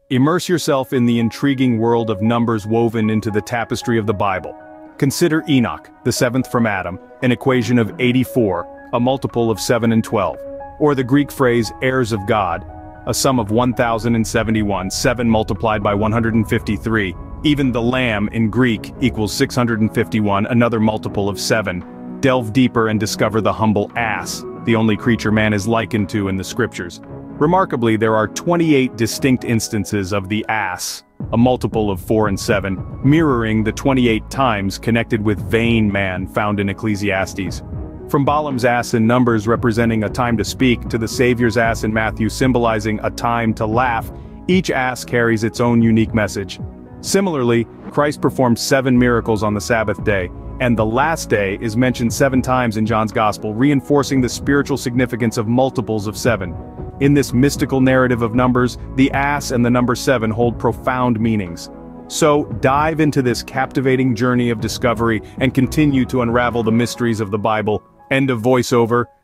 Immerse yourself in the intriguing world of numbers woven into the tapestry of the Bible. Consider Enoch, the seventh from Adam, an equation of 84, a multiple of 7 and 12. Or the Greek phrase heirs of God, a sum of 1071, 7 multiplied by 153. Even the lamb in Greek equals 651, another multiple of 7. Delve deeper and discover the humble ass, the only creature man is likened to in the scriptures. Remarkably, there are 28 distinct instances of the ass, a multiple of 4 and 7, mirroring the 28 times connected with vain man found in Ecclesiastes. From Balaam's ass in Numbers representing a time to speak to the Savior's ass in Matthew symbolizing a time to laugh, each ass carries its own unique message. Similarly, Christ performed 7 miracles on the Sabbath day, and the last day is mentioned 7 times in John's Gospel, reinforcing the spiritual significance of multiples of 7. In this mystical narrative of numbers, the ass and the number 7 hold profound meanings. So, dive into this captivating journey of discovery and continue to unravel the mysteries of the Bible. End of voiceover.